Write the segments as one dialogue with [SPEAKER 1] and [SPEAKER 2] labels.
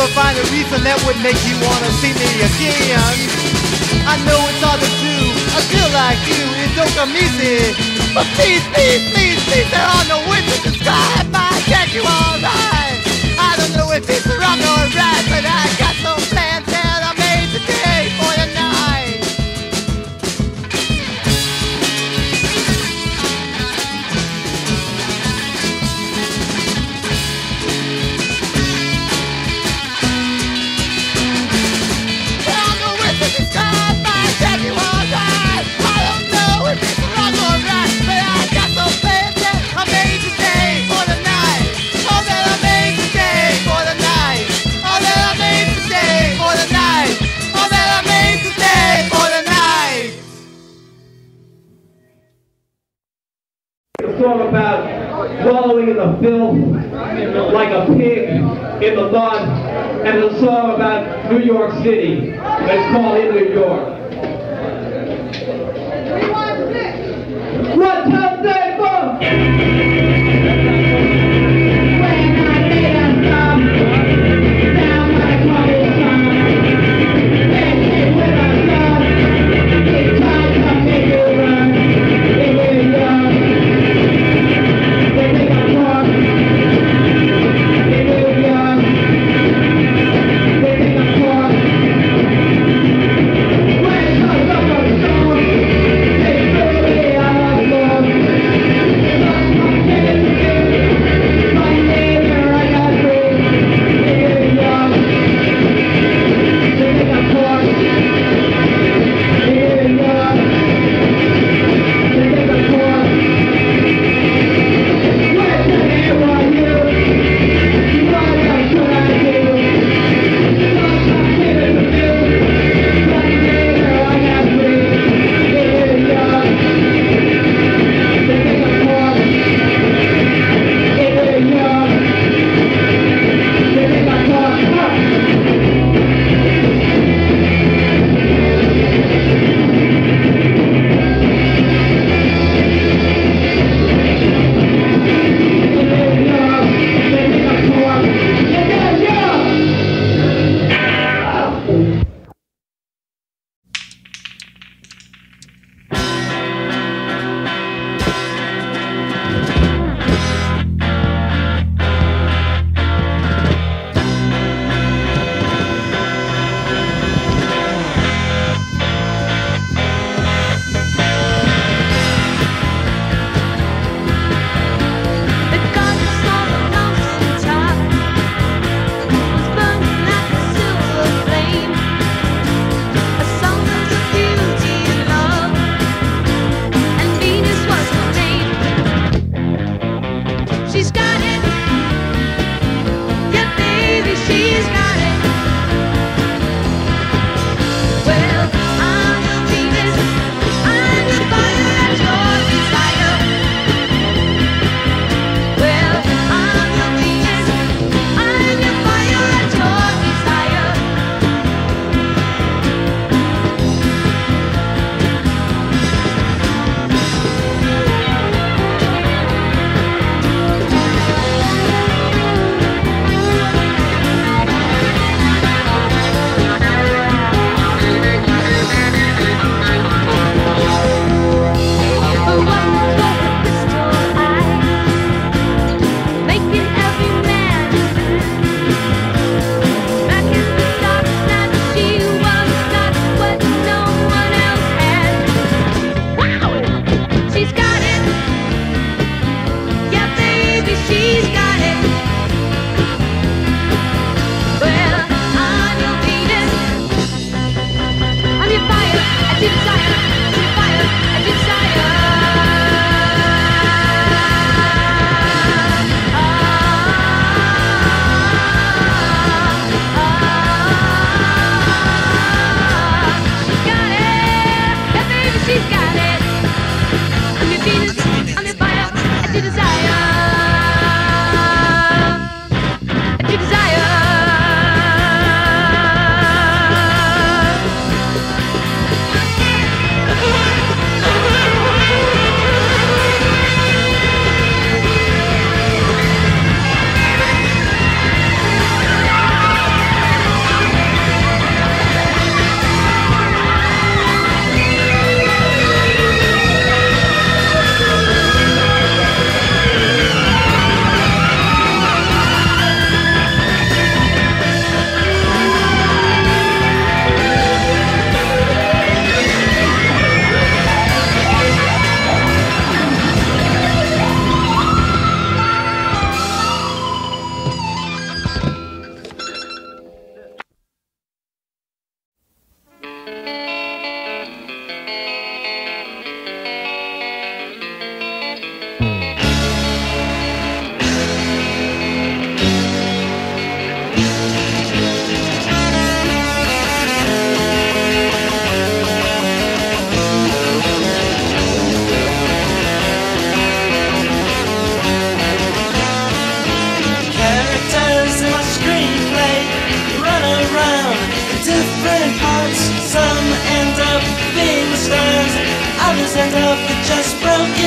[SPEAKER 1] never find a reason that would make you wanna see me again. I know it's hard to do, a girl like you, it don't come easy. But please, please, please, please, there are no words to describe my Jaguar ride. I don't know if it's wrong or right, but I got some plans that I made today for the night. There are no words to describe my Jaguar ride. I don't know if it's wrong or right, but I got some plans that I made today for the night. All that I made today for the night. All that I made today for the night. All that I made today for the night.
[SPEAKER 2] A song about wallowing in the filth like a pig in the mud, and a song about New York City. It's called In New York. What time they for?
[SPEAKER 3] When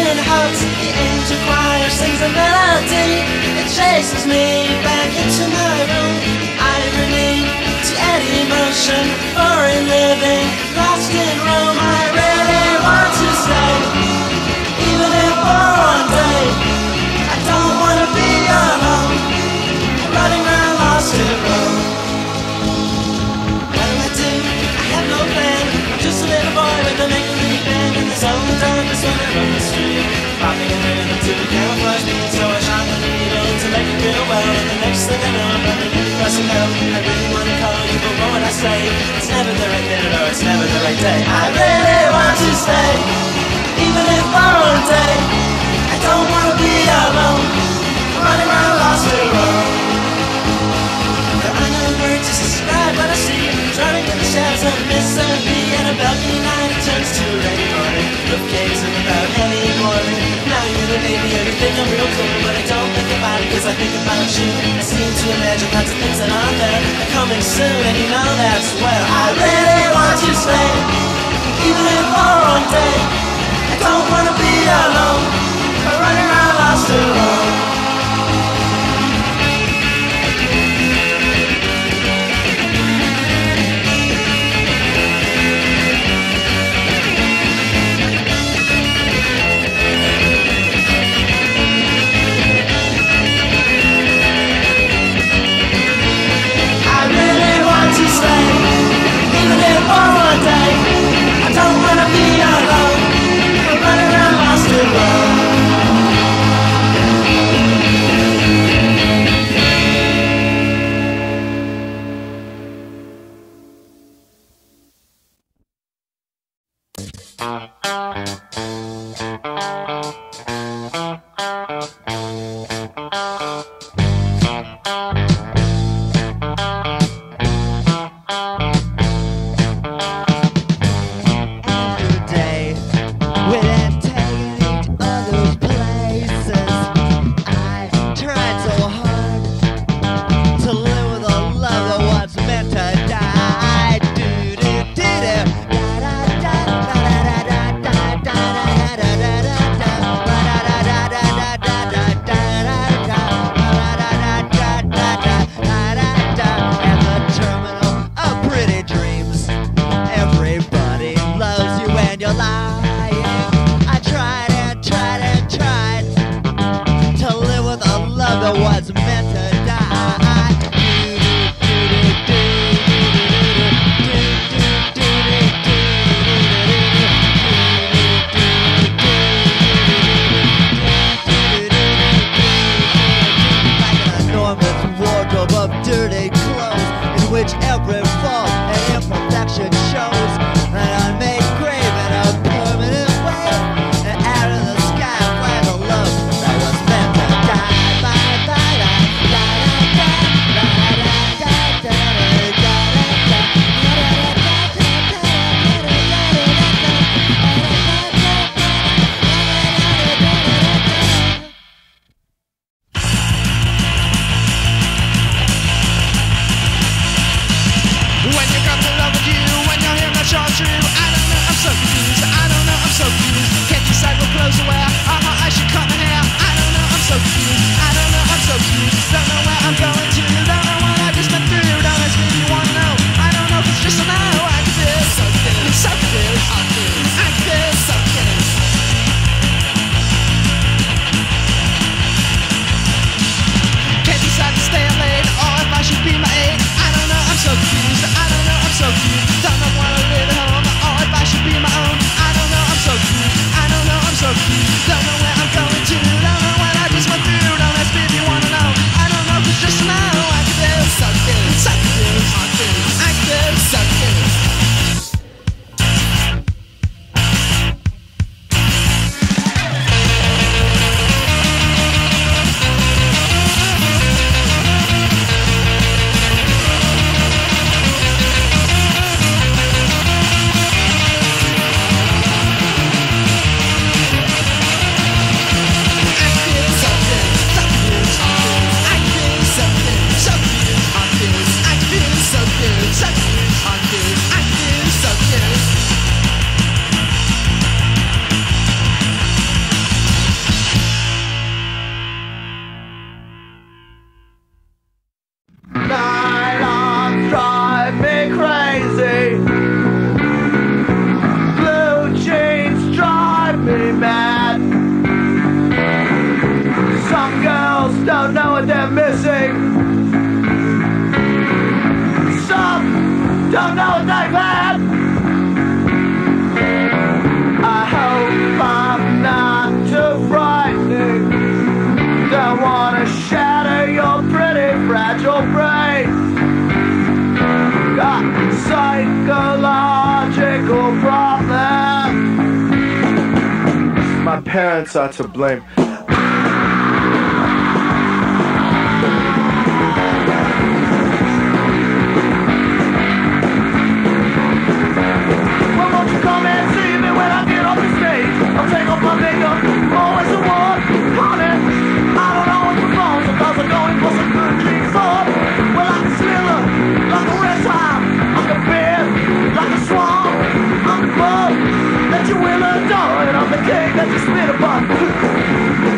[SPEAKER 3] in hearts, the angel choir sings a melody. It chases me back into my room. I remain to any emotion, foreign living, lost in Rome. I really want to stay, even if for one day. I don't want to be alone, running around lost in Rome. What do I do? I have no plan. I'm just a little boy with a make-believe band, and there's only darkness when I run the street, popping a rhythm to the camouflage beat. So I shot the needle to make it feel well, and the next thing I know I'm running into pressing hell. I really want to call you, but what would I say? It's never the right minute or it's never the right day. I really want to stay, even if for one day. I don't want to be alone, running around lost in Rome. There are no words to describe what I see, drowning in the shadows of misery. And a balcony night turns to a rainy morning, roof caves in without any warning. Now you're the baby and you think I'm real cool, but I don't think about it cause I think about you. I seem to imagine lots of things that aren't there, they're coming soon and you know that's where I really want to stay, even if for one day. I don't want to be alone, running around lost and alone. Even if for one day, I don't wanna be alone, I'm running around lost and alone. Just know I could
[SPEAKER 4] parents are to blame.
[SPEAKER 1] Well, won't you come and see me when I get off the stage? I'll take off my makeup, always the one. Honey, I don't know what's the phone, because I'm going for some good drinks on. Well, I can slither like a reptile, I'm the bear like a swan, I'm the bug that you will adore, and I'm the cake that you spit upon.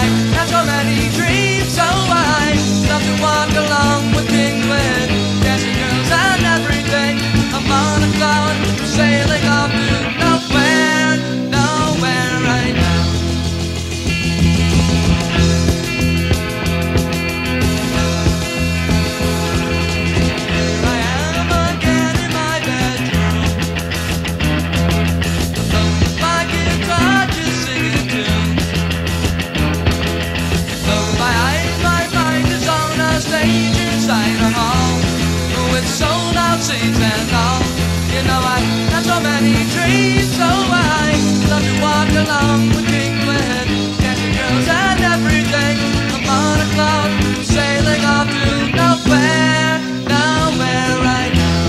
[SPEAKER 3] I have so many dreams, so I love to walk along with penguins, dancing girls and everything. I'm on a cloud, sailing off to nowhere, nowhere right now. Here I am again in my bedroom, alone with my guitar just singing tunes. Close my eyes, my mind is on a stage inside a hall, with sold out seats and all. You know I have so many dreams, so I love to walk along with penguins, dancing girls and everything. I'm on a cloud, sailing off to nowhere, nowhere right now.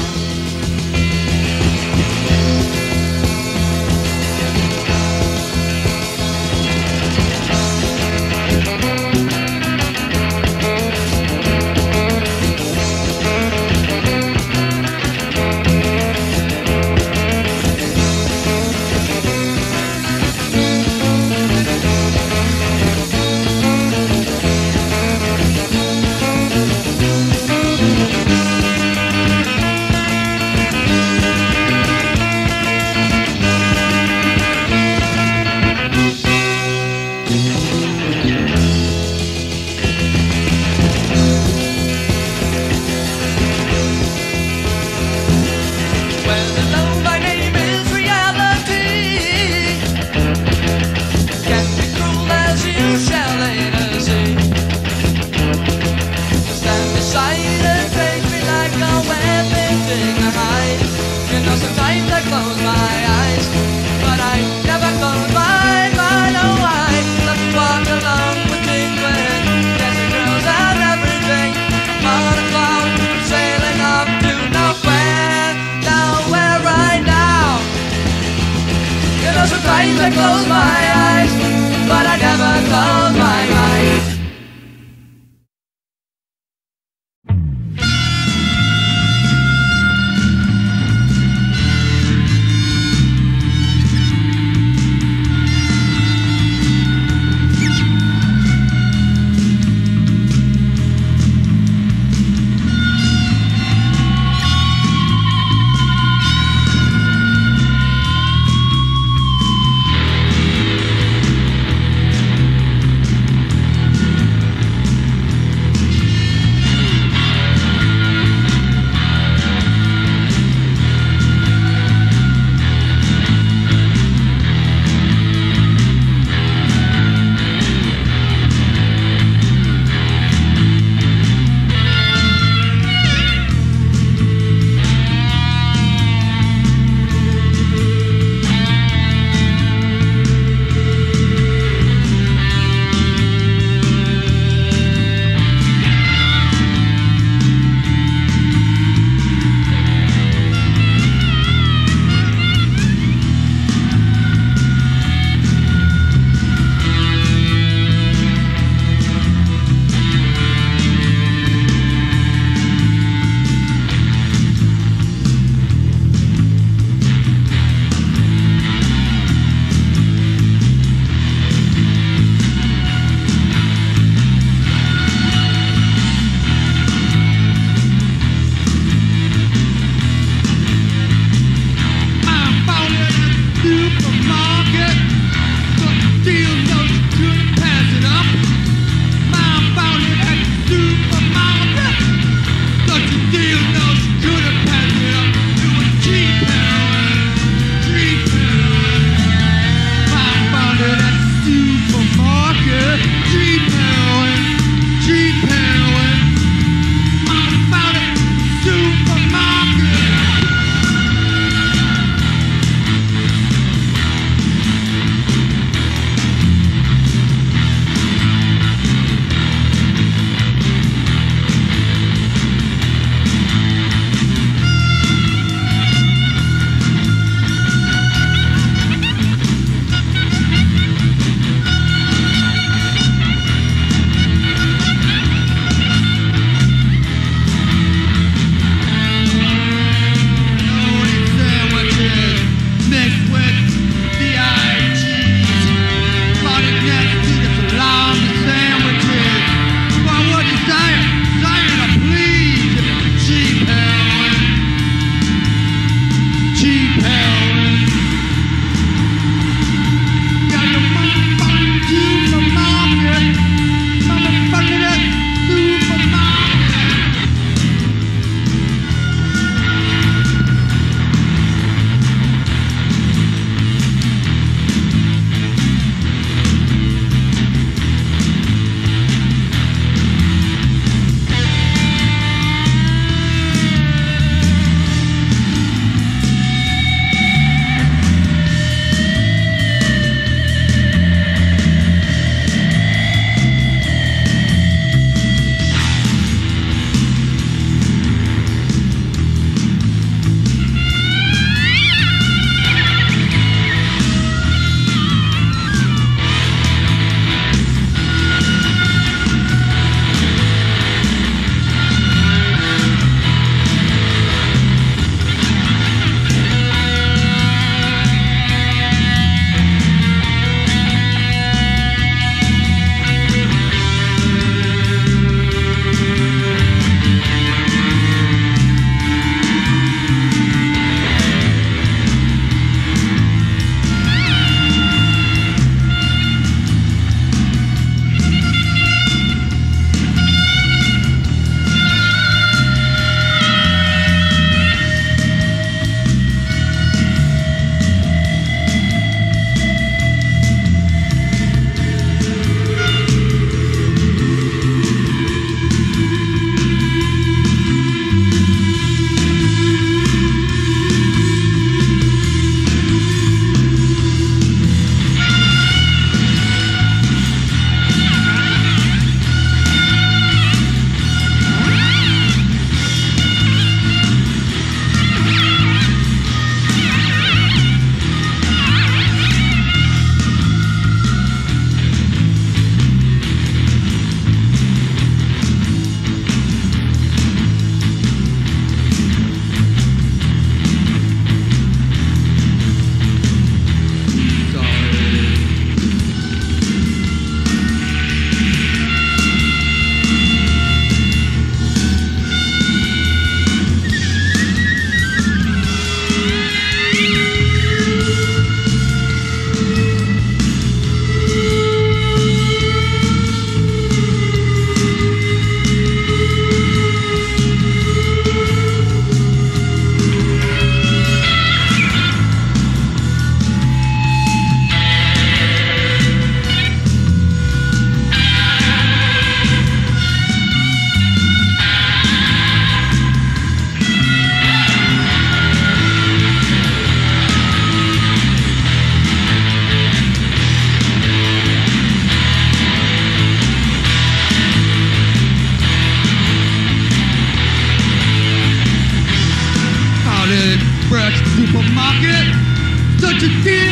[SPEAKER 1] to deal